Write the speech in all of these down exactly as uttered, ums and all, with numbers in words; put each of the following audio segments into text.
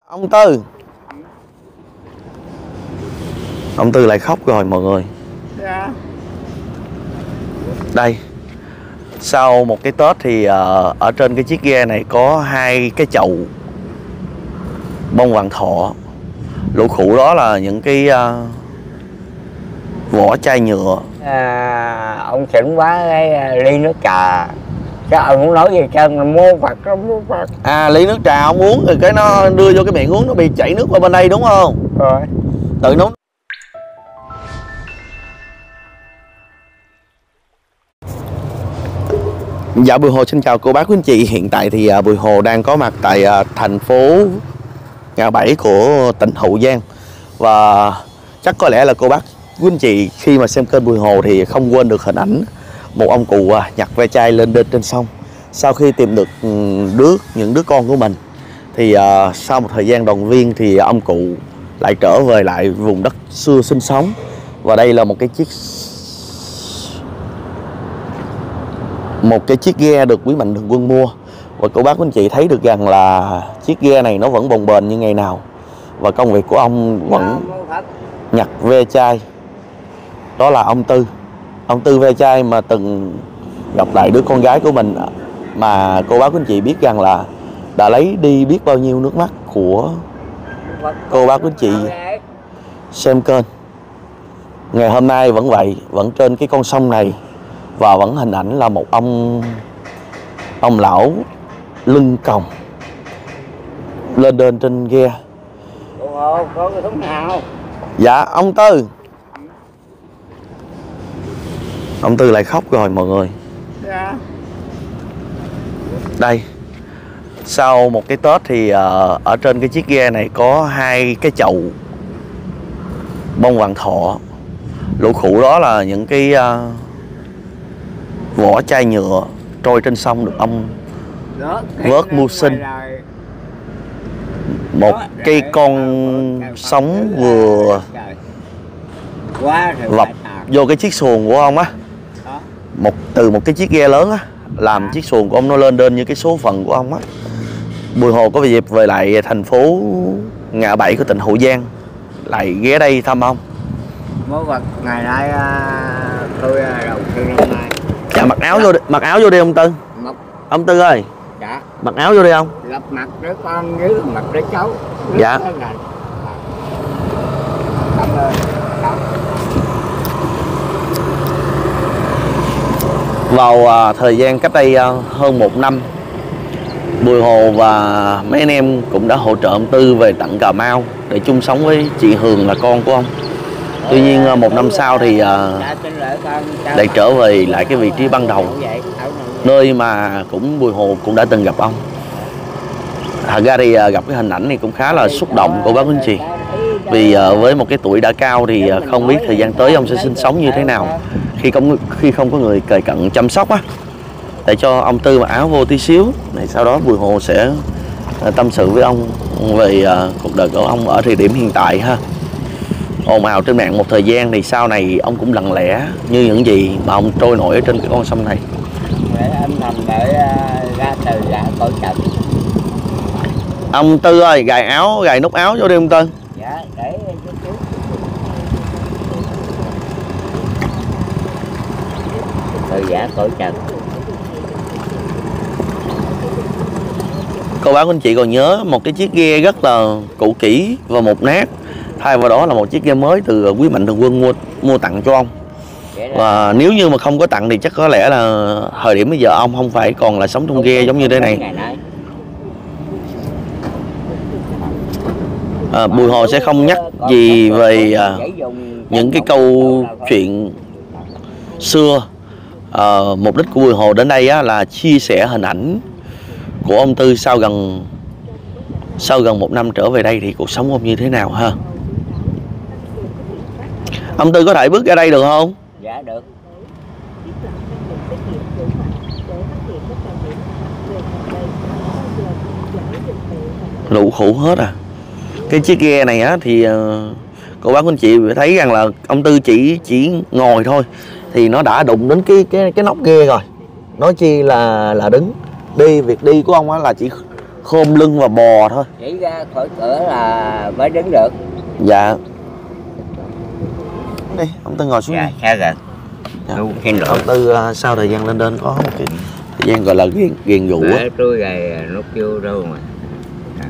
Ông Tư Ông Tư lại khóc rồi mọi người. Dạ. Đây, sau một cái Tết thì uh, ở trên cái chiếc ghe này có hai cái chậu bông vạn thọ. Lũ khủ đó là những cái uh, vỏ chai nhựa. À, ông xỉn quá cái ly nước trà, sao ông không nói gì trơn, mua Phật nó mua Phật. À, ly nước trà ông uống rồi cái nó đưa vô cái miệng uống, nó bị chảy nước qua bên đây đúng không? Rồi. Tự nấu. Dạ, Bùi Hồ xin chào cô bác quý anh chị. Hiện tại thì uh, Bùi Hồ đang có mặt tại uh, thành phố Ngã Bảy của tỉnh Hậu Giang. Và chắc có lẽ là cô bác quý anh chị khi mà xem kênh Bùi Hồ thì không quên được hình ảnh một ông cụ uh, nhặt ve chai lên đên trên sông. Sau khi tìm được đứa những đứa con của mình thì uh, sau một thời gian đoàn viên thì ông cụ lại trở về lại vùng đất xưa sinh sống. Và đây là một cái chiếc một cái chiếc ghe được Quý Mạnh Thường Quân mua. Và cô bác quý anh chị thấy được rằng là chiếc ghe này nó vẫn bồng bềnh như ngày nào. Và công việc của ông vẫn nhặt ve chai. Đó là ông Tư. Ông Tư ve chai mà từng gặp lại đứa con gái của mình, mà cô bác quý anh chị biết rằng là đã lấy đi biết bao nhiêu nước mắt của cô bác quý anh chị xem kênh. Ngày hôm nay vẫn vậy, vẫn trên cái con sông này. Và vẫn hình ảnh là một ông Ông lão lưng còng lên đên trên ghe. Ủa, có cái thúng nào? Dạ, ông Tư Ông Tư lại khóc rồi mọi người. Dạ. Đây, sau một cái Tết thì uh, ở trên cái chiếc ghe này có hai cái chậu bông vạn thọ. Lũ khủ đó là những cái uh, vỏ chai nhựa trôi trên sông được ông vớt mưu sinh. Một cái con sóng vừa vập vô cái chiếc xuồng của ông á, một từ một cái chiếc ghe lớn á, làm chiếc xuồng của ông nó lên đên như cái số phận của ông á. Bùi Hồ có dịp về lại thành phố Ngã Bảy của tỉnh Hậu Giang, lại ghé đây thăm ông. Mối vật ngày nay tôi đầu tư năm nay. Dạ, mặc áo vô đi, mặc áo vô đi ông Tư. Mặc. Ông Tư ơi. Dạ. Mặc áo vô đi ông. Lập mặt đứa con dưới mặt đứa cháu. Dạ. Cảm ơn. Vào uh, thời gian cách đây uh, hơn một năm, Bùi Hồ và mấy anh em cũng đã hỗ trợ ông Tư về tận Cà Mau để chung sống với chị Hường là con của ông. Tuy nhiên uh, một năm sau thì uh, lại trở về lại cái vị trí ban đầu, nơi mà cũng Bùi Hồ cũng đã từng gặp ông. Thật ra thì uh, gặp cái hình ảnh này cũng khá là xúc động cô bác anh chị. Vì uh, với một cái tuổi đã cao thì uh, không biết thời gian tới ông sẽ sinh sống như thế nào khi không khi không có người kề cận chăm sóc á. Để cho ông Tư mặc áo vô tí xíu này, sau đó Bùi Hồ sẽ uh, tâm sự với ông về uh, cuộc đời của ông ở thời điểm hiện tại ha. Ồn ào trên mạng một thời gian thì sau này ông cũng lặng lẽ như những gì mà ông trôi nổi ở trên cái con sông này. Để âm thầm để uh, ra từ ra cõi trần. Ông Tư ơi, gài áo, gài nút áo vô đi ông Tư. Dạ, để chút chút. Từ giả cõi trần. Cô bác anh chị còn nhớ một cái chiếc ghe rất là cũ kỹ và mục nát. Thay vào đó là một chiếc ghe mới từ Quý Mạnh Thường Quân mua mua tặng cho ông. Và nếu như mà không có tặng thì chắc có lẽ là thời điểm bây giờ ông không phải còn là sống trong ghe giống như thế này. À, Bùi Hồ sẽ không nhắc gì về à, những cái câu chuyện xưa. À, mục đích của Bùi Hồ đến đây á, là chia sẻ hình ảnh của ông Tư sau gần sau gần một năm trở về đây thì cuộc sống ông như thế nào ha. Ông Tư có thể bước ra đây được không? Dạ được. Lũ khủ hết à. Cái chiếc ghe này á thì uh, cô bác anh chị thấy rằng là ông Tư chỉ chỉ ngồi thôi thì nó đã đụng đến cái cái cái nóc ghe rồi. Nói chi là là đứng. Đi việc đi của ông á là chỉ khom lưng và bò thôi. Chỉ ra khỏi cửa là mới đứng được. Dạ. Đi, ông Tư ngồi xuống Dạ, đi. xa rồi. Dạ. Đúng, xin lỗi. Ông Tư uh, sau thời gian lên đơn có một cái thời gian gọi là ghiền, ghiền vụ á. Để tôi gầy nút vô đâu mà. À.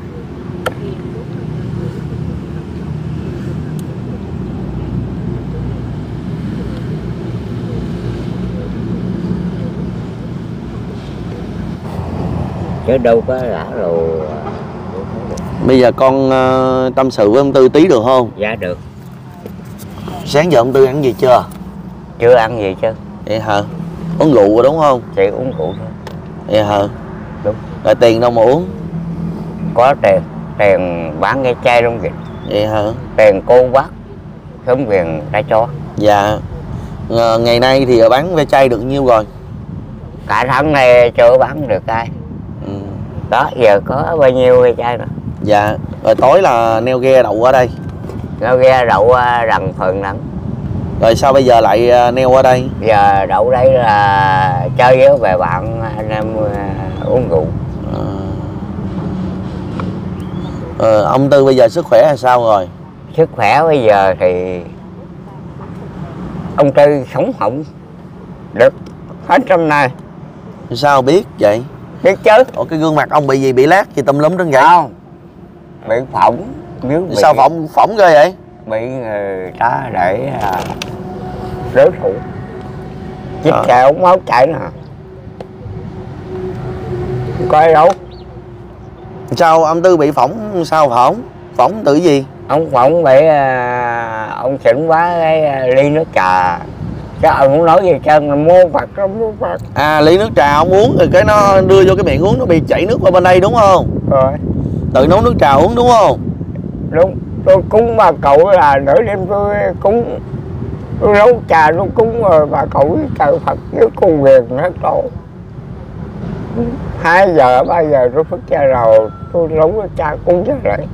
Chứ đâu có lã rồi. Bây giờ con uh, tâm sự với ông Tư tí được không? Dạ được. Sáng giờ ông Tư ăn gì chưa? Chưa ăn gì chứ. Vậy hả? Uống rượu rồi đúng không? Chỉ uống rượu thôi. Vậy hả? Đúng. Rồi tiền đâu mà uống? Có tiền. Tiền bán cái chai luôn kìa. Vậy hả? Tiền cô bác khớm quyền đã cho. Dạ. Ng ngày nay thì bán ve chai được nhiêu rồi? Cả tháng này chưa bán được ai. Ừ. Đó, giờ có bao nhiêu ve chai nữa. Dạ. Rồi tối là neo ghe đậu ở đây. Neo ghe đậu đằng phần nắng. Rồi sao bây giờ lại neo ở đây? Giờ đậu đây là chơi với về bạn anh em uh, uống rượu. À. Ờ, ông Tư bây giờ sức khỏe là sao rồi? Sức khỏe bây giờ thì ông Tư sống không được hết trong này. Sao biết vậy? Biết chứ. Ủa cái gương mặt ông bị gì, bị lát gì tùm lum trên vậy? Không, bị phỏng. Bị... Sao phỏng phỏng ghê vậy? Bị người ta để uh, đối thủ chích à. xe ống máu chảy nè, coi đâu. Sao ông Tư bị phỏng? Sao phỏng? Phỏng từ gì? Ông phỏng bị uh, ông xỉn quá cái uh, ly nước trà, chứ ông không nói gì trơn, mua Phật nó mua Phật. À ly nước trà ông uống rồi cái nó đưa vô cái miệng uống, nó bị chảy nước qua bên đây đúng không? Rồi. Tự nấu nước trà uống đúng không? Đúng. Tôi cúng bà cậu là nửa đêm tôi cúng, tôi nấu trà tôi cúng rồi bà cậu trời Phật với con quyền hết rồi. Hai giờ ba giờ tôi phất ra rồi tôi nấu cái trà cúng ra lại.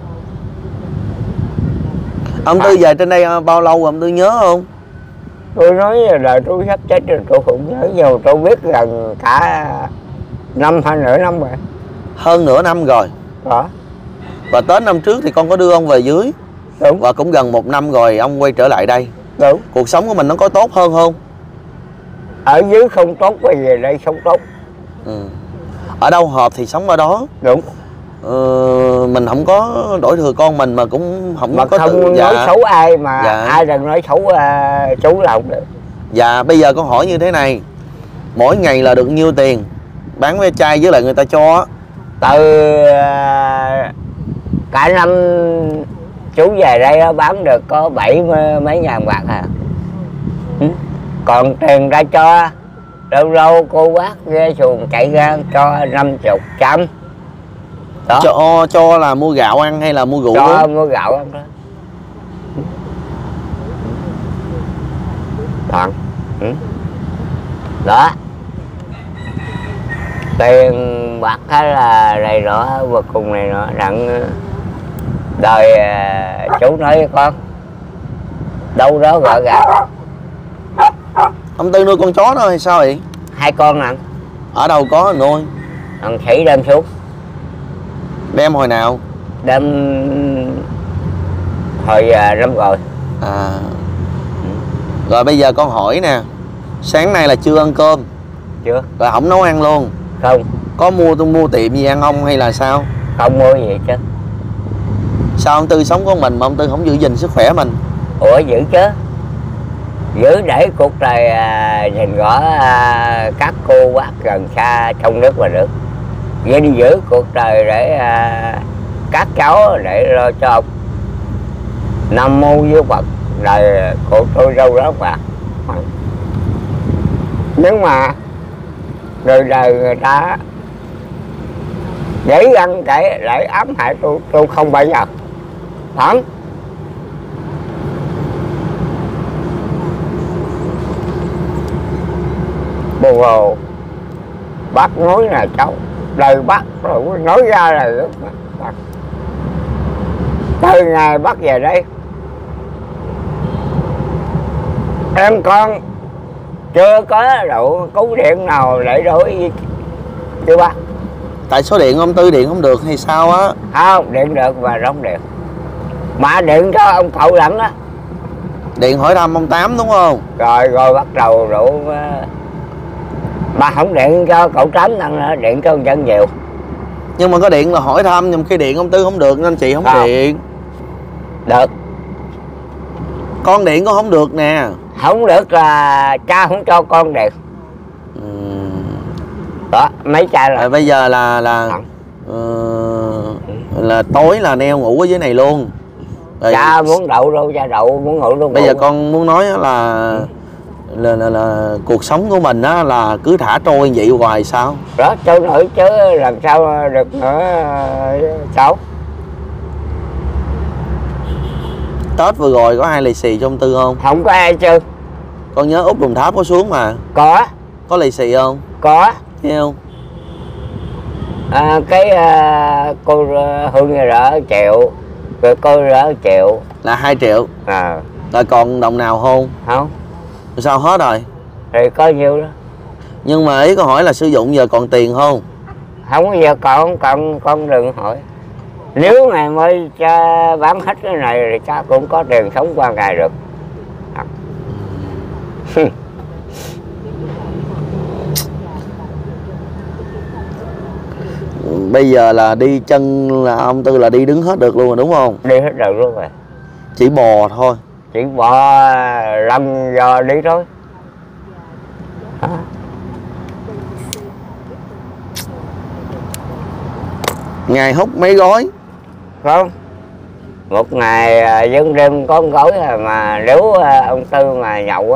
Ông Tư về trên đây bao lâu rồi ông Tư nhớ không? Tôi nói là tôi sắp chết rồi tôi không nhớ, nhiều tôi biết gần cả năm hay nửa năm rồi. Hơn nửa năm rồi. Đó. Và Tết năm trước thì con có đưa ông về dưới. Đúng. Và cũng gần một năm rồi ông quay trở lại đây. Đúng. Cuộc sống của mình nó có tốt hơn không? Ở dưới không tốt, bây giờ đây sống tốt. Ừ. Ở đâu hợp thì sống ở đó. Đúng. Ừ, mình không có đổi thừa con mình mà cũng không mà có không tự... nói dạ. xấu ai mà dạ. ai đừng nói xấu uh, chú là không được. Dạ bây giờ con hỏi như thế này, mỗi ngày là được nhiêu tiền bán ve chai với lại người ta cho? Từ uh, cả năm chú về đây đó, bán được có bảy mấy ngàn bạc à. Ừ. Còn tiền ra cho lâu lâu cô bác ghé xuồng chạy ra cho năm chục trăm. Đó. Cho cho là mua gạo ăn hay là mua rượu cho uống? mua gạo ăn đó. Thằng. Ừ. Đó. Tiền bạc hay là này nọ và cùng này nọ đặng đời chú nói với con đâu đó gỡ gạt. Ông Tư nuôi con chó đó hay sao vậy? Hai con nè. Ở đâu có nuôi? Thằng Sĩ đem xuống. Đem hồi nào? Đem hồi năm rồi. À. Rồi bây giờ con hỏi nè, sáng nay là chưa ăn cơm? Chưa. Rồi không nấu ăn luôn? Không. Có mua tôi mua tiệm gì ăn không hay là sao? Không mua gì chứ. Sao ông Tư sống của mình mà ông Tư không giữ gìn sức khỏe mình? Ủa giữ chứ. Giữ để cuộc đời à, nhìn rõ à, các cô bác gần xa trong nước và nước. Gìn giữ cuộc đời để à, các cháu để lo cho ông. Nam mô với Phật, đời của tôi đâu đó mà. Nhưng mà người đời người ta để ăn kể lại ám hại tôi, tôi không bao giờ thắng. Bồ hồ bác nói là cháu lời bác rồi nói ra là rất bác. Từ ngày bác về đây em con chưa có độ cứu điện nào để đối với bác. tại số điện ông Tư điện không được hay sao á? Không, điện được và đóng điện. Mà điện cho ông cậu lắm đó. Điện hỏi thăm ông Tám đúng không? Rồi rồi bắt đầu rủ. Mà không điện cho cậu Tám năng nữa, điện cho ông Dân nhiều. Nhưng mà có điện là hỏi thăm, nhưng khi điện ông Tư không được nên chị không, không. điện. Được. Con điện có không được nè. Không được là cha không cho con điện. Ừ. Đó, mấy cha là... À, bây giờ là là uh, là tối là neo ngủ ở dưới này luôn. Rồi, cha muốn đậu đâu cha đậu, muốn ngủ đâu. Bây ngủ. Giờ con muốn nói là, ừ. là, là, là cuộc sống của mình á là cứ thả trôi vậy hoài sao? Đó, trôi nổi chứ làm sao được nữa cháu. Tết vừa rồi có ai lì xì cho ông Tư không? Không có ai chứ. Con nhớ Út Đồng Tháp có xuống mà. Có. Có lì xì không? Có. Thấy không? À, cái à, cô Hương rỡ triệu, rồi cô rỡ triệu. Là hai triệu. À. Rồi còn đồng nào không? Không. Sao hết rồi? Thì có nhiêu đó. Nhưng mà ý có hỏi là sử dụng giờ còn tiền không? Không bao giờ còn, còn con đừng hỏi. Nếu ngày mới cho bán hết cái này thì cha cũng có tiền sống qua ngày được. À. Bây giờ là đi chân là ông Tư là đi đứng hết được luôn rồi đúng không? Đi hết được luôn rồi. Chỉ bò thôi. Chỉ bò năm giờ đi thôi. À. Ngày hút mấy gói? Không. Một ngày dân đêm có một gói mà nếu ông Tư mà nhậu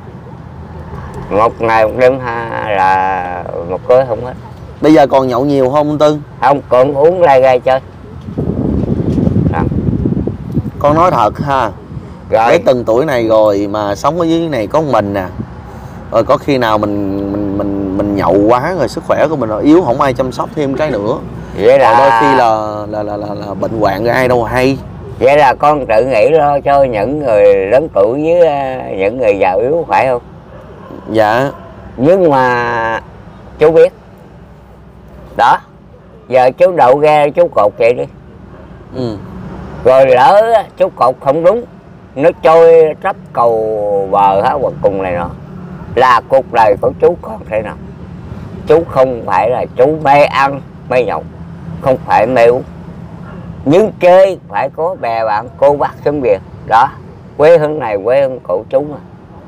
một ngày một đêm ha là một gói không hết. Bây giờ còn nhậu nhiều không ông Tư? Không, còn uống lai gai chơi. À. Con nói thật ha. Rồi. Cái từng tuổi này rồi mà sống ở dưới này có một mình nè. Rồi có khi nào mình mình mình mình nhậu quá rồi sức khỏe của mình yếu, không ai chăm sóc thêm cái nữa. Vậy là đôi khi là là, là là là bệnh hoạn ai đâu hay. Vậy là con tự nghĩ lo cho những người lớn tuổi với những người già yếu phải không? Dạ. Nhưng mà chú biết. Đó. Giờ chú đậu ghe chú cột vậy đi. Ừ. Rồi lỡ chú cột không đúng, nó trôi trắp cầu bờ hả hoặc cùng này nọ, là cuộc đời của chú còn thế nào? Chú không phải là chú mê ăn mê nhậu, không phải mê uống, nhưng chơi phải có bè bạn cô bác xóm biệt. Đó, quê hương này quê hương của chú mà.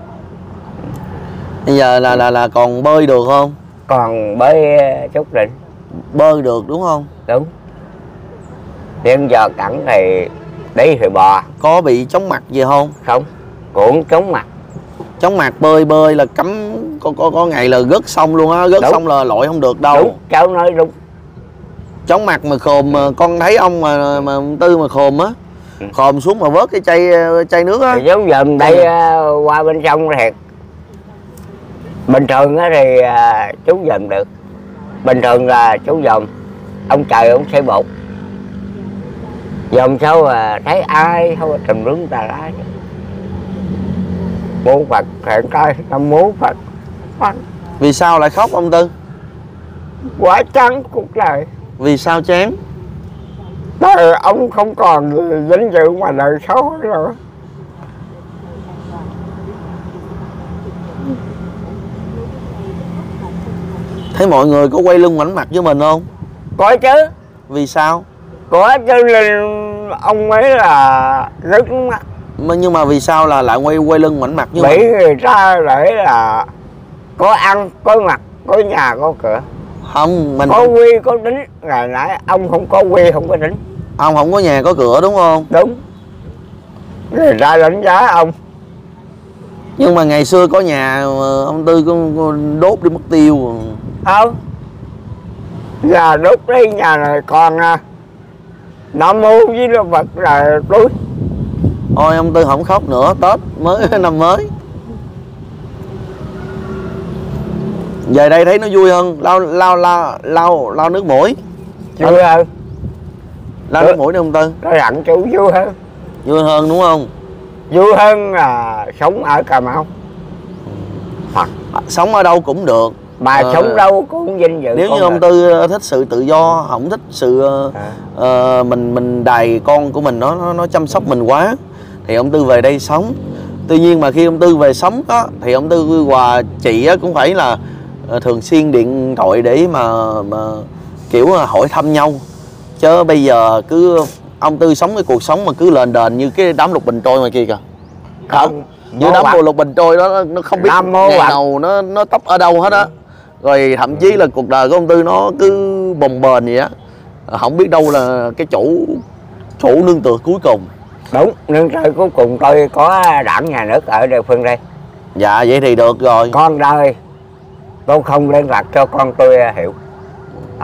Bây giờ là là là còn bơi được không? Còn bơi chút đỉnh. Bơi được đúng không? Đúng. Nhưng giờ cẳng thì đi thì bò. Có bị chóng mặt gì không? Không, cũng chóng mặt. Chóng mặt bơi bơi là cấm, có có có ngày là gớt xong luôn á, gớt xong là lội không được đâu. Đúng, cháu nói đúng. Chóng mặt mà khồm, mà con thấy ông mà mà Tư mà khồm á, khồm xuống mà vớt cái chai chai nước á. Giống dần đây uh, qua bên trong thiệt. Bình thường á thì uh, chú dòm được. Bình thường là chú dòm, ông trời ông xây bột. Dòm sao mà thấy ai thôi trùm đứng ta lá. Mô Phật hẹn coi, nam mô Phật. Phật. Vì sao lại khóc ông Tư? Quá chán cuộc đời. Vì sao chán? Đời ông không còn danh dự mà đời xấu rồi. Thấy mọi người có quay lưng ngoảnh mặt với mình không? Có chứ. Vì sao? Có chứ, ông ấy là rất mắt. Nhưng mà vì sao là lại quay quay lưng ngoảnh mặt với Bị mình? người ta để là có ăn, có mặc, có nhà, có cửa. Không, mình có quy, có đính. Ngày nãy ông không có quy, không có đính. Ông không có nhà, có cửa đúng không? Đúng. Người ta đánh giá ông. Nhưng mà ngày xưa có nhà, ông Tư có, có đốt đi mất tiêu. Không. Giờ đốt đi nhà này còn Nam mô với nó vật là túi. Thôi ông Tư không khóc nữa, Tết mới năm mới. Về đây thấy nó vui hơn, lau lau lau lau lau nước mũi. Vui hơn. Lau nước mũi đi ông Tư. Nó dặn chú vui hơn. Vui hơn đúng không? Vui hơn là sống ở Cà Mau. Thật. Sống ở đâu cũng được, Mà ờ, sống đâu cũng vinh dự. nếu như ông Tư thích sự tự do, không thích sự à. uh, mình mình đày con của mình nó, nó nó chăm sóc mình quá, thì ông Tư về đây sống. Tuy nhiên mà khi ông Tư về sống đó thì ông Tư và chị á, cũng phải là uh, thường xuyên điện thoại để mà, mà kiểu là hỏi thăm nhau. Chứ bây giờ cứ ông Tư sống cái cuộc sống mà cứ lền đền như cái đám lục bình trôi ngoài kia kìa. Không, như đám bộ lục bình trôi đó, nó không biết ngày nào nó nó tấp ở đâu hết á. Rồi thậm chí là cuộc đời của ông Tư nó cứ bồng bềnh vậy á, không biết đâu là cái chỗ chỗ nương tựa cuối cùng. Đúng, nương tựa cuối cùng tôi có đảng nhà nước ở địa phương đây. Dạ vậy thì được rồi. Con đời tôi không liên lạc cho con tôi hiểu à.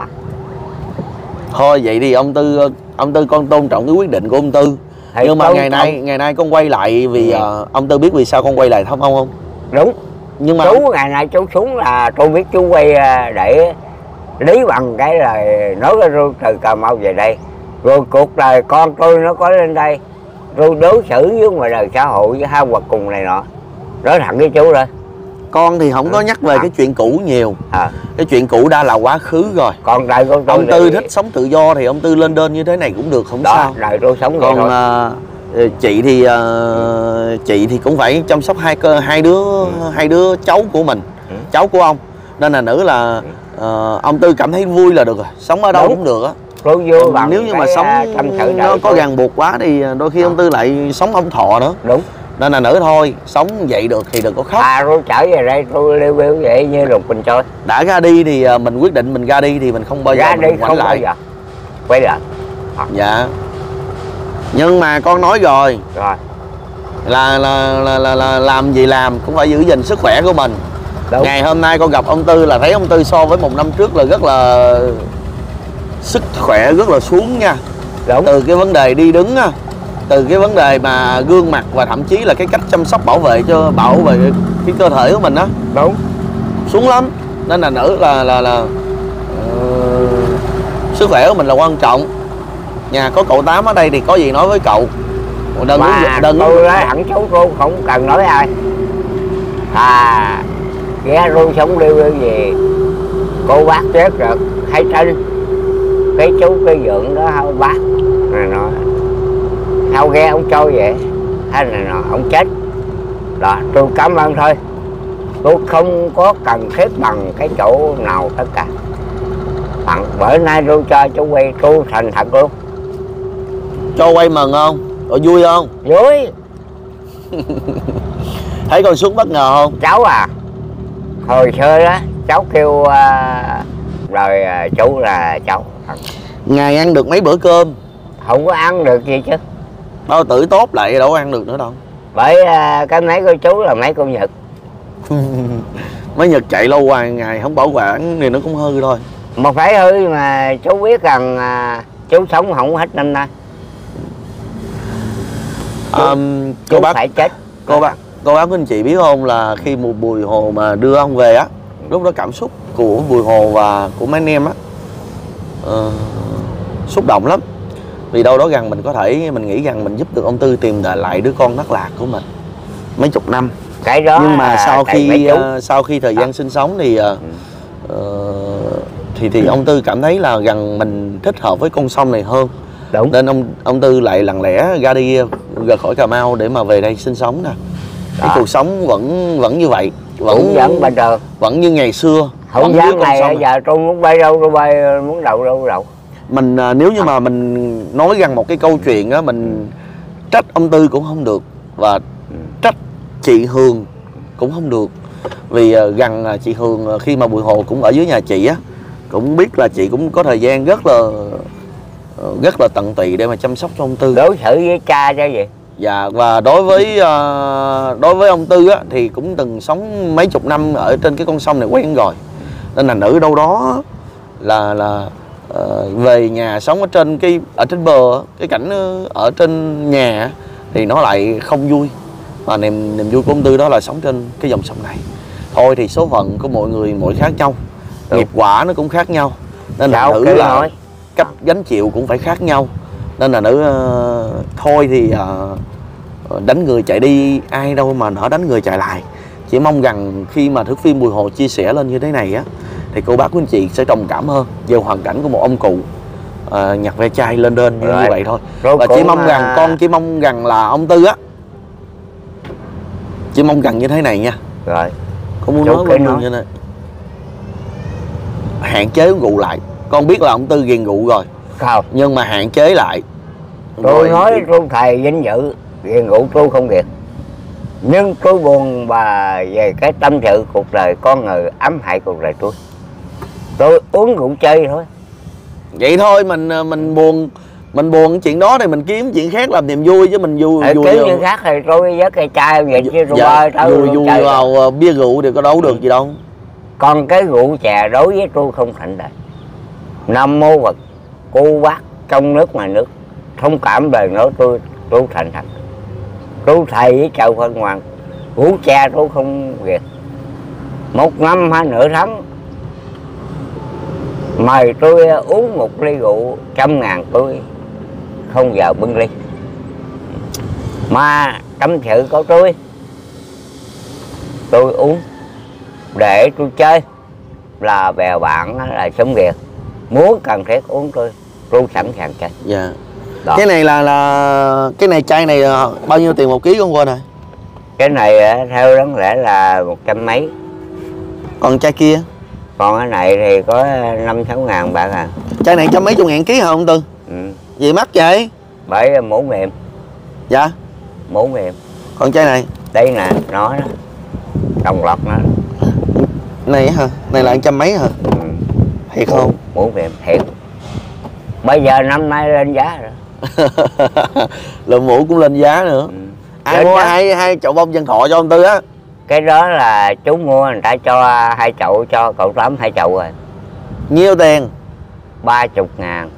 Thôi vậy thì ông Tư ông Tư con tôn trọng cái quyết định của ông Tư. Thì nhưng mà ngày nay ngày nay con quay lại vì ừ. uh, ông Tư biết vì sao con quay lại không ông không? Đúng. Nhưng mà chú ngày nay chú xuống là tôi biết chú quay để lý bằng cái lời nói cái ru từ Cà Mau về đây, rồi cuộc đời con tôi nó có lên đây, rồi đối xử với ngoài đời xã hội với hai hoặc cùng này nọ. Nói thẳng với chú rồi. Con thì không có nhắc về à. cái chuyện cũ nhiều à. Cái chuyện cũ đã là quá khứ rồi. Còn đời con tôi ông Tư thích sống tự do thì ông Tư lên đơn như thế này cũng được, không đó, sao. Đời tôi sống còn uh, chị thì uh, chị thì cũng phải chăm sóc hai cơ hai đứa ừ. hai đứa cháu của mình, ừ. cháu của ông, nên là nữ là uh, ông Tư cảm thấy vui là được rồi, sống ở đâu đúng. cũng được á. Nếu như mà sống nó có ràng buộc quá thì đôi khi à. ông Tư lại sống ông thọ nữa. Đúng. Nên là nữ thôi, sống vậy được thì đừng có khóc. À rồi trở về đây tôi lưu biểu vậy như lục bình trôi. Đã ra đi thì mình quyết định mình ra đi thì mình không bao giờ ra mình đi không lại. Bao giờ quay lại à. Dạ. Nhưng mà con nói rồi, rồi. Là, là, là, là, là làm gì làm cũng phải giữ gìn sức khỏe của mình. Đúng. Ngày hôm nay con gặp ông Tư là thấy ông Tư so với một năm trước là rất là sức khỏe rất là xuống nha. Đúng. Từ cái vấn đề đi đứng á, từ cái vấn đề mà gương mặt và thậm chí là cái cách chăm sóc bảo vệ cho bảo vệ cái cơ thể của mình đó. Đúng. Xuống lắm. Nên là nữ là là là uh, sức khỏe của mình là quan trọng. Nhà có cậu Tám ở đây thì có gì nói với cậu. Đừng mà đừng tôi nói hẳn xấu cô không cần nói ai. À ghé ru sống điêu điêu gì cô bác chết rồi hay tin cái chú cái dưỡng đó hao bác này nó hao ghe ông trôi vậy hay là nó ông chết đó, tôi cảm ơn thôi, tôi không có cần thiết bằng cái chỗ nào tất cả. Bằng bữa nay tôi cho chú quay tôi thành thật luôn. Cho quay mừng không? Rồi vui không? Vui. Thấy con xuống bất ngờ không? Cháu à, hồi xưa đó cháu kêu uh, rồi uh, chú là cháu. Ngày ăn được mấy bữa cơm? Không có ăn được gì chứ. Bao tử tốt lại đâu có ăn được nữa đâu. Bởi uh, cái mấy của chú là mấy con Nhật. Mấy Nhật chạy lâu hoài ngày không bảo quản thì nó cũng hư thôi. Mà phải hư mà chú biết rằng uh, chú sống không hết năm nay. Um, cô bác phải chết. Cô bác cô bác của anh chị biết không là khi một Bùi Hồ mà đưa ông về á, lúc đó cảm xúc của Bùi Hồ và của mấy anh em á uh, xúc động lắm. Vì đâu đó rằng mình có thể mình nghĩ rằng mình giúp được ông Tư tìm lại đứa con thất lạc của mình mấy chục năm. Cái đó nhưng mà sau khi uh, sau khi thời gian à. sinh sống thì uh, uh, thì thì ông Tư cảm thấy là rằng mình thích hợp với con sông này hơn. Đúng. Nên ông ông Tư lại lặng lẽ ra đi ra khỏi Cà Mau để mà về đây sinh sống nè. Cái cuộc sống vẫn vẫn như vậy, vẫn vẫn bình thường, vẫn như ngày xưa. Không dám này bây giờ tôi muốn bay đâu tôi bay, muốn đậu đâu đậu. Mình nếu như mà mình nói rằng một cái câu chuyện á, mình trách ông Tư cũng không được và trách chị Hường cũng không được. Vì gần chị Hường khi mà Bùi Hồ cũng ở dưới nhà chị á, cũng biết là chị cũng có thời gian rất là rất là tận tụy để mà chăm sóc cho ông Tư. Đối xử với cha chứ gì. Dạ, và đối với uh, đối với ông Tư á thì cũng từng sống mấy chục năm ở trên cái con sông này quen rồi. Nên là nữ đâu đó là là uh, về nhà sống ở trên cái ở trên bờ, cái cảnh ở trên nhà thì nó lại không vui. Và niềm niềm vui của ông Tư đó là sống trên cái dòng sông này. Thôi thì số phận của mọi người mỗi khác nhau. Đúng. Nghiệp quả nó cũng khác nhau. Nên là nữ là nói. Cách gánh chịu cũng phải khác nhau. Nên là nữ uh, thôi thì uh, đánh người chạy đi ai đâu mà nỡ đánh người chạy lại. Chỉ mong rằng khi mà thước phim Bùi Hồ chia sẻ lên như thế này á, thì cô bác quý anh chị sẽ đồng cảm hơn về hoàn cảnh của một ông cụ à, nhặt ve chai lên đên như, như vậy thôi. Rồi và chỉ mong à... rằng con chỉ mong rằng là ông Tư á, chỉ mong rằng như thế này nha. Rồi con muốn nói với nói. Như này, hạn chế uống rượu lại. Con biết là ông Tư ghiền rượu rồi không, nhưng mà hạn chế lại. Tôi rồi... nói tôi thầy vinh dự ghiền rượu tôi không ghiền, nhưng tôi buồn bà về cái tâm sự cuộc đời con người ám hại cuộc đời tôi. Tôi uống rượu chơi thôi. Vậy thôi, mình mình buồn mình buồn cái chuyện đó thì mình kiếm chuyện khác làm niềm vui chứ mình vui. Ờ, vui kiếm chuyện khác thì tôi với cái chai vậy chứ tôi dạ, vui vui vào bia rượu thì có đấu được gì đâu. Còn cái rượu chè đối với tôi không thành đời. Nam mô Phật, cô bác trong nước ngoài nước thông cảm đời nói tôi tôi thành thật. Tôi thầy với chầu phân hoàng, rượu chè tôi không ghét. Một năm hay nửa tháng mời tôi uống một ly rượu trăm ngàn tôi không vào bưng ly. Mà tâm sự của tôi, tôi uống để tôi chơi là bè bạn là sống việc, muốn cần thiết uống tôi tôi sẵn sàng chơi. Dạ. Đó. Cái này là là cái này chai này bao nhiêu tiền một ký con quên rồi? Cái này theo đáng lẽ là một trăm mấy. Còn chai kia? Còn cái này thì có năm sáu ngàn bạn à. Chai này trăm mấy chục ngàn ký hả ông Tư? Ừ. Gì mắc vậy? Bởi mũ mềm. Dạ? Mũ mềm. Còn chai này? Đây nè, nó đó. Đồng lọt nó. Này hả? Này là trăm mấy hả? Ừ. Thiệt không? Mũ mềm thiệt. Bây giờ năm nay lên giá rồi. Lượng mũ cũng lên giá nữa. Ừ. Ai lên mua giá. hai hai chậu bông dân thọ cho ông Tư á? Cái đó là chú mua người ta cho hai chậu cho cậu Tám hai chậu rồi. Nhiêu tiền? Ba chục ngàn.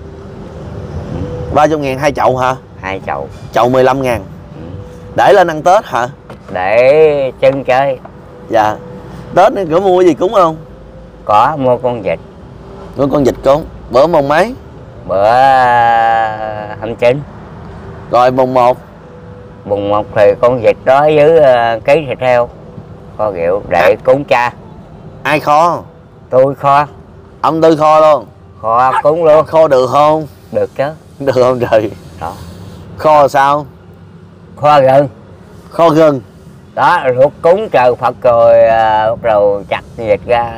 Ba chục ngàn hai chậu hả? Hai chậu. Chậu mười lăm ngàn. Ừ. Để lên ăn Tết hả? Để chân chơi. Dạ. Tết này có mua gì cúng không? Có, mua con vịt. Mua con vịt cúng. Bữa mùng mấy? Bữa hai mươi chín. Rồi mùng một? Mùng một thì con vịt đó với uh, ký thịt heo kho rượu để à. Cúng cha. Ai kho? Tôi kho. Ông Tư kho luôn? Kho cúng luôn. Kho được không? Được chứ. Được không trời? Đó. Kho sao? Kho gừng. Kho gừng. Đó, ruột cúng trời Phật rồi uh, bắt đầu chặt vịt ra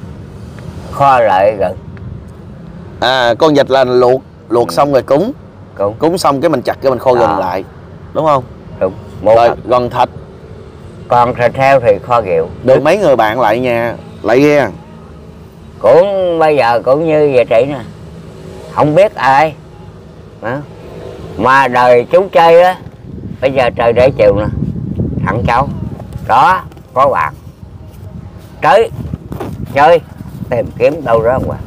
kho lại gừng. À, con vịt là luộc luộc ừ. xong rồi cúng. Cúng. Cúng xong cái mình chặt cái mình kho gừng lại. Đúng không? Đúng. Một rồi gần thịt. Còn thịt heo thì kho rượu. Được mấy người bạn lại nhà lại ghe. Cũng bây giờ cũng như vậy chị nè, không biết ai đó. Mà đời chú chơi á, bây giờ trời để chiều nè, thằng cháu đó có bạn tới chơi tìm kiếm đâu đó mà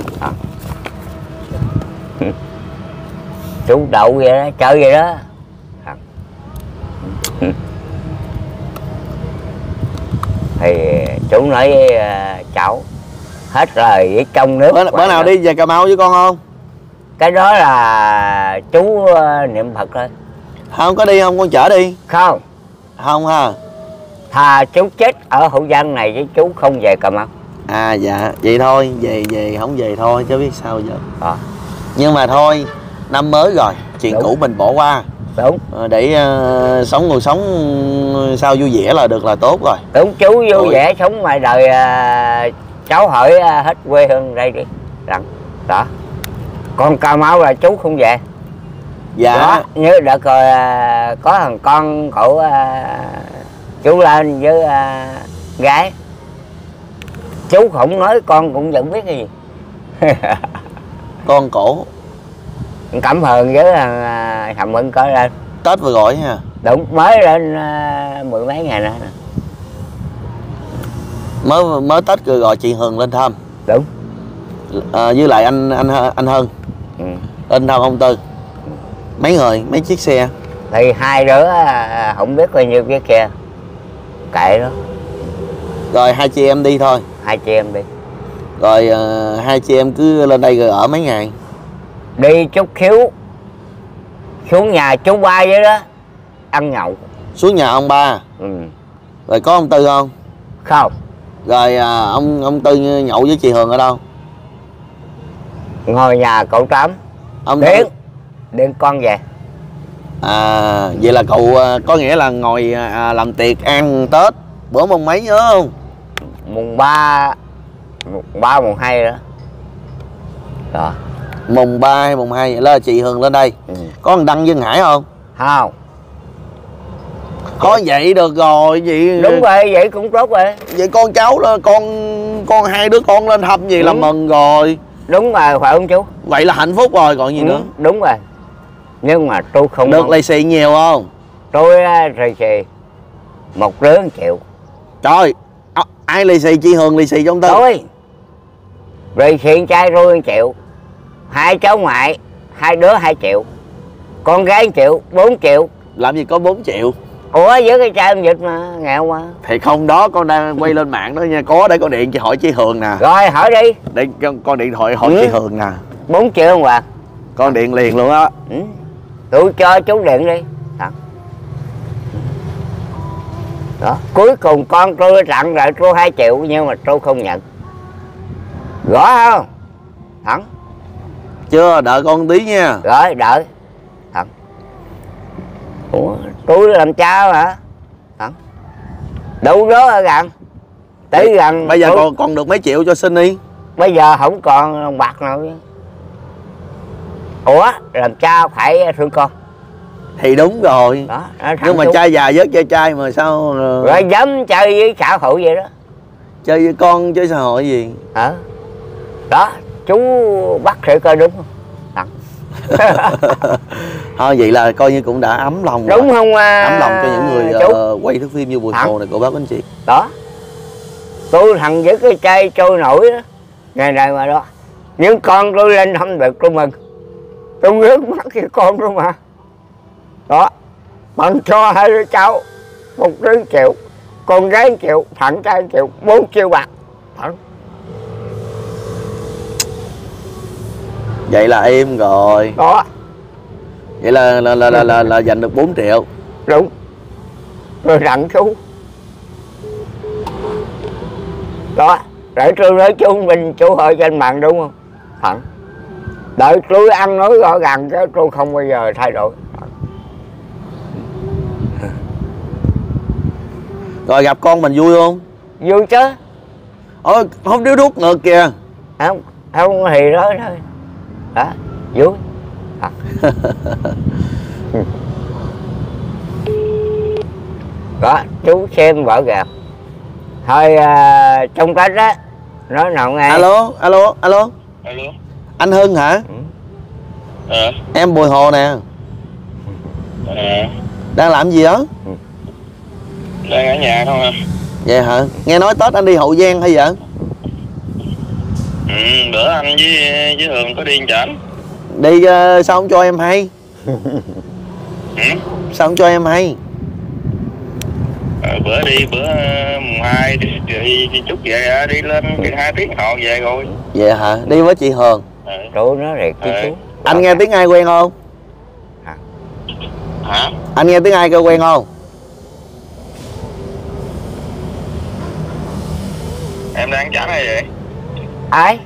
chú đậu vậy đó, chơi vậy đó. Thì chú nói với uh, cháu hết lời với trong nước. Bữa, bữa nào đi về Cà Mau với con không? Cái đó là chú uh, niệm Phật thôi. Không có đi không, con chở đi. Không. Không ha. Thà chú chết ở Hậu Giang này với chú không về Cà Mau. À dạ, vậy thôi, về về không về thôi chứ biết sao giờ. À. Nhưng mà thôi, năm mới rồi, chuyện đúng. Cũ mình bỏ qua. Đúng. Để uh, sống người sống sao vui vẻ là được là tốt rồi. Đúng, chú vui Ôi. vẻ sống ngoài đời. Uh, cháu hỏi uh, hết quê hương đây đi. Đó. Đó. Còn Cà Mau là chú không về. Dạ. Đó, như đợt rồi uh, có thằng con cậu uh, chú lên với uh, gái. Chú không nói con cũng vẫn biết cái gì. Con cổ Cảm Hờn với thằng Thầm Ưng có lên Tết vừa gọi ha. Đúng, mới lên uh, mười mấy ngày nữa. Mới mới Tết rồi gọi chị Hường lên thăm. Đúng. À, với lại anh anh anh Hân. Ừ. Lên thăm ông Tư. Mấy người, mấy chiếc xe? Thì hai đứa không biết bao nhiêu chiếc xe. Kệ đó. Rồi hai chị em đi thôi. Hai chị em đi. Rồi uh, hai chị em cứ lên đây rồi ở mấy ngày? Đi chút khiếu xuống nhà chú ba vậy đó, ăn nhậu. Xuống nhà ông ba? Ừ. Rồi có ông Tư không? Không. Rồi à, ông ông Tư nhậu với chị Hường ở đâu? Ngồi nhà cậu Tám. Ông Điện Tư... Điện con về. À vậy là cậu có nghĩa là ngồi à, làm tiệc ăn Tết bữa mùng mấy nhớ không? Mùng ba, mùng ba mùng hai đó. Rồi. Mùng ba hay mùng hai là chị Hường lên đây. Ừ. Có thằng Đăng Dân Hải không? Không. Có vậy được rồi vậy. Đúng rồi, vậy cũng tốt rồi. Vậy con cháu là con con hai đứa con lên thăm gì ừ. là mừng rồi. Đúng rồi, phải không chú? Vậy là hạnh phúc rồi còn gì ừ, nữa. Đúng rồi. Nhưng mà tôi không được lì xì nhiều không? Tôi lì xì một đứa một triệu. Trời, ai lì xì? Chị Hường lì xì trong Tư? Tôi lì xì trai tôi một triệu, hai cháu ngoại hai đứa hai triệu, con gái một triệu, bốn triệu. Làm gì có bốn triệu? Ủa với cái trai dịch mà nghèo mà. Thì không, đó con đang quay lên mạng đó nha. Có để con điện chị hỏi chị Hường nè. Rồi hỏi đi. Để con, con điện thoại hỏi ừ. chị Hường nè. Bốn triệu không bà? Con điện liền luôn á. Ừ. Tôi cho chú điện đi. Đó. Đó. Cuối cùng con tôi tặng lại tôi hai triệu nhưng mà tôi không nhận. Rõ không? Thẳng. Chưa, đợi con tí nha. Rồi đợi. Thẳng. Ủa, tôi làm cha hả? Thẳng. Đủ đó ở gần. Tới gần. Bây giờ tôi... còn còn được mấy triệu cho xin đi. Bây giờ không còn đồng bạc nào. Ủa, làm cha phải thương con. Thì đúng rồi. Đó, nhưng mà chú... trai già vớt chơi trai mà sao rồi dám chơi với xã hội vậy đó. Chơi với con chơi xã hội gì hả? Đó, chú bắt thử coi đúng không? Tặng. Thôi vậy là coi như cũng đã ấm lòng đúng rồi. Không à, ấm lòng cho những người uh, quay thước phim như Bùi Hồ này cô bác anh chị. Đó, tôi thằng với cái chai trôi nổi đó ngày này mà đó, những con tôi lên không được tôi mừng, tôi nước mắt với con tôi mà. Đó, bạn cho hai đứa cháu một đứa triệu, con gái một triệu, thằng trai một triệu, bốn triệu bạc. Thẳng. Vậy là êm rồi. Đó. Vậy là là là là, là, là dành được bốn triệu. Đúng. Rồi đặng chú. Đó, để tôi nói chú mình chú hỏi trên mạng đúng không? Thẳng. Đợi tôi ăn nói rõ ràng chứ tôi không bao giờ thay đổi. Rồi gặp con mình vui không? Vui chứ. Ôi, không điếu đuốc ngược kìa. Không, không thì đó thôi. Đó, vui. À. Đó, chú xem vợ kìa. Thôi à, trong Tết á, nói nào nghe. Alo, alo, alo. Alo. Anh Hưng hả? Ừ. À. Em Bùi Hồ nè. À. Đang làm gì đó? Ừ. Đang ở nhà không à? Vậy hả? Nghe nói Tết anh đi Hậu Giang hay vậy? Ừ, bữa anh với với Hường có đi chảnh. Đi uh, sao không cho em hay? Ừ? Sao không cho em hay? À, bữa đi bữa mùng hai đi, đi, đi chút về đi lên hai tiếng họ về rồi. Vậy hả? Đi với chị Hường. À. Chú nói thiệt chứ chú. Anh nghe tiếng Ai quen không? Hả? Hả? Anh nghe tiếng Ai kêu quen không? Em đang chảnh hay vậy? Ai?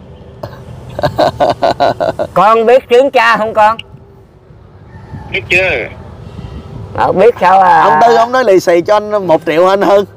Con biết tiếng cha không con? Biết chưa? Ờ, biết sao à? Ông Tư ông nói lì xì cho anh một triệu anh Hưng.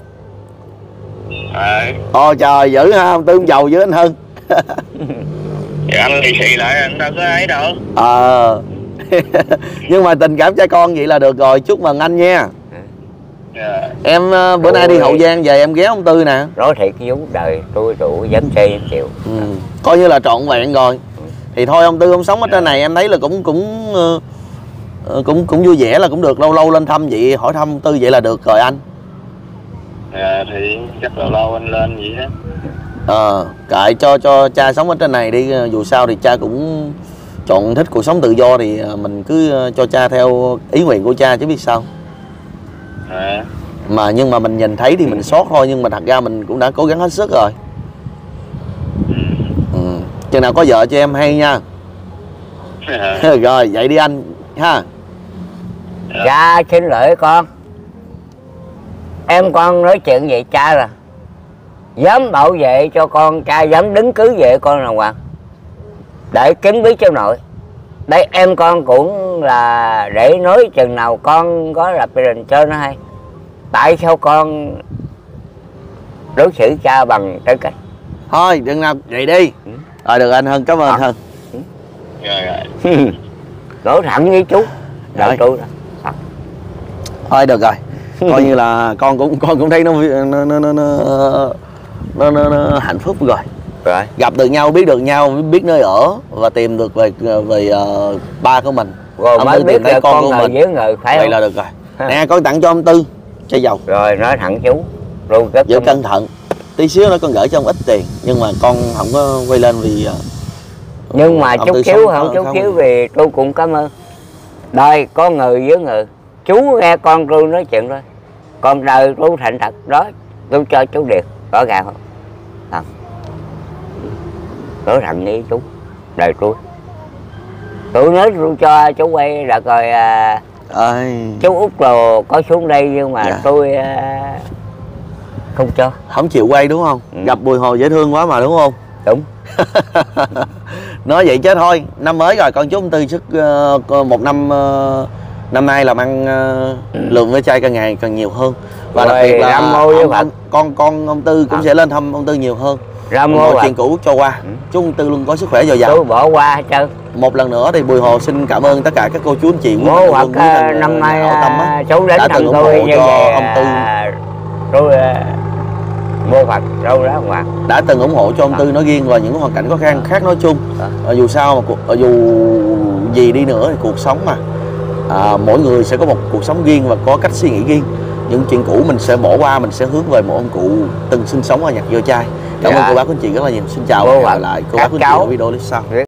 À. Ồ trời dữ ha, ông Tư ông giàu với anh Hưng. Dạ anh lì xì lại anh đâu có ấy đâu. Ờ. Nhưng mà tình cảm cha con vậy là được rồi, chúc mừng anh nha. Yeah. Em uh, bữa Ôi. nay đi Hậu Giang về em ghé ông Tư nè. Nói thiệt vú đời tôi đủ dám chơi dám chịu. Ừ. Coi như là trọn vẹn rồi. Ừ. Thì thôi ông Tư ông sống ở trên này em thấy là cũng cũng uh, cũng cũng vui vẻ là cũng được, lâu lâu lên thăm vậy, hỏi thăm ông Tư vậy là được rồi anh. Dạ thì chắc lâu lâu anh lên vậy đó. Ờ, kệ cho cho cha sống ở trên này đi, dù sao thì cha cũng chọn thích cuộc sống tự do thì mình cứ cho cha theo ý nguyện của cha chứ biết sao. À. Mà nhưng mà mình nhìn thấy thì mình sót thôi, nhưng mà thật ra mình cũng đã cố gắng hết sức rồi. Ừ. Chừng nào có vợ cho em hay nha. À. Rồi vậy đi anh ha. Dạ xin lỗi con. em con nói chuyện vậy cha là dám bảo vệ cho con, cha dám đứng cứ vệ con nào Hoàng, để kính biết cháu nội. Đây em con cũng là để nói chừng nào con có lập gia đình cho nó hay. Tại sao con đối xử cha bằng tư cách? Thôi đừng làm vậy đi. Ừ. Rồi được anh Hân, cảm ơn anh Hân. Rồi rồi. Nói thẳng với chú. Rồi chú đó. Thôi được rồi. Coi như là con cũng con cũng thấy nó nó nó nó nó, nó, nó, nó hạnh phúc rồi. Rồi. Gặp được nhau, biết được nhau, biết nơi ở và tìm được về về uh, ba của mình. Rồi ông mới Tư biết tìm thấy là con con của người mình. với người phải Vậy không? là được rồi. Ha. Nè con tặng cho ông Tư chai dầu. Rồi nói thẳng chú. Rồi rất Giữ cảm cẩn thận. Tí xíu nữa con gửi cho ông ít tiền, nhưng mà con không có quay lên vì uh, nhưng mà ông chú Tư Kiếu sống không, có- chú không- Kiếu vì tôi cũng cảm ơn. Đời có người với người. Chú nghe con tôi nói chuyện thôi. Còn đời tôi thành thật đó, tôi cho chú Điệp rõ ràng không? Thật. Nói thẳng với chú. Đời tôi. Tôi nói tôi cho chú quay là coi à, Ơi, chú Út là có xuống đây nhưng mà Dạ. tôi à, không cho. không chịu quay đúng không? Ừ. Gặp Bùi Hồ dễ thương quá mà đúng không? Đúng. Nói vậy chứ thôi, năm mới rồi con chúc ông Tư sức uh, một năm uh, năm nay làm ăn uh, lượng với trai càng ngày càng nhiều hơn. Và đặc Rồi, biệt là Nam Mô với ông, Phật. ông, con con ông Tư cũng À. sẽ lên thăm ông Tư nhiều hơn. Ra Mọi mua chuyện cũ cho qua. Ừ. Chúc ông Tư luôn có sức khỏe dồi tôi dào. bỏ qua hết trơn. Một lần nữa thì Bùi Hồ xin cảm ơn tất cả các cô chú anh chị quý Bố mạnh hoặc thường quân, quý à, thành, năm uh, nay hảo tâm á, à, chú đến đã thăm từng ủng tôi hộ như cho vậy ông Tư. à, tôi à, mua Phật đâu đó mà. Đã từng ủng hộ cho ông Tư nói riêng và những hoàn cảnh khó khăn khác nói chung. À, dù sao mà cuộc à, dù gì đi nữa thì cuộc sống mà à, mỗi người sẽ có một cuộc sống riêng và có cách suy nghĩ riêng. Những chuyện cũ mình sẽ bỏ qua, mình sẽ hướng về một ông cụ từng sinh sống ở Nhật Vô Trai. Cảm ơn Dạ. cô bác quý anh chị rất là nhiều. Xin chào Cô và hẹn bác, gặp lại cô các bác quý anh chị cháu. ở video clip sau.